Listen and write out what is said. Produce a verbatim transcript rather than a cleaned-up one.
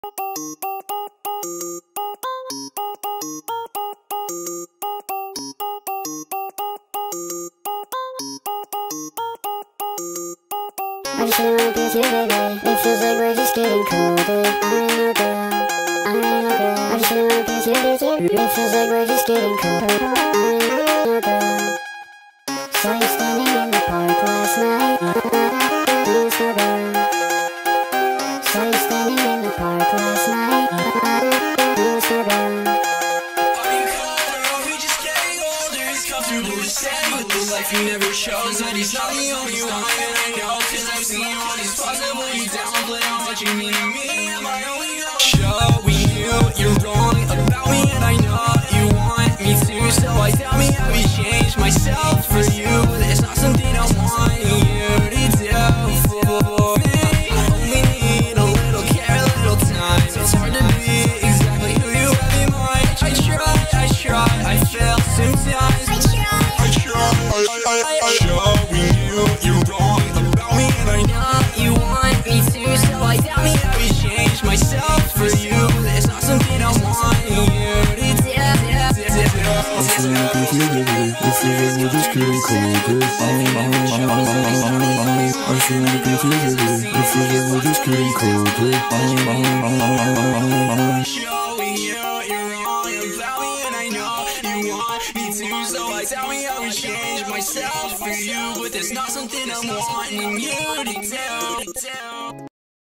I just really wanna be with you, baby. It feels like we're just getting colder. I ain't no girl, I ain't no girl. I just really wanna be with you, with you. It feels like we're just getting colder. I ain't no girl. Saw you standing in the park last night. Dance no girl. Saw you standing in the park last night. Dance no girl. Are you cold or are we just getting older? It's comfortable to stay with the life you never chose, but he's not the only one, and I know, cause I've seen all these possible you downplay on what you mean to me. Am I only one? Showing you you're wrong about me, and I know you want me to, so I tell me I would change myself for you. It's not something I want you to do for me. I only need a little care, a little time. It's hard to be exactly who you have in mind. I try, I try, I fail sometimes. I try, I try, I, I, I, showing you you're wrong about me, and I know you want me to, so I tell me I would change myself for you. It's not something I want you to do. I'm feeling like I'm feeling it. It feels like we're just getting colder. I'm feeling like I'm feeling it. It feels like we're just getting colder. Showing you you're wrong about me, and I know you want me to, so I tell me I would change myself for you, but there's not something I'm wanting you to do.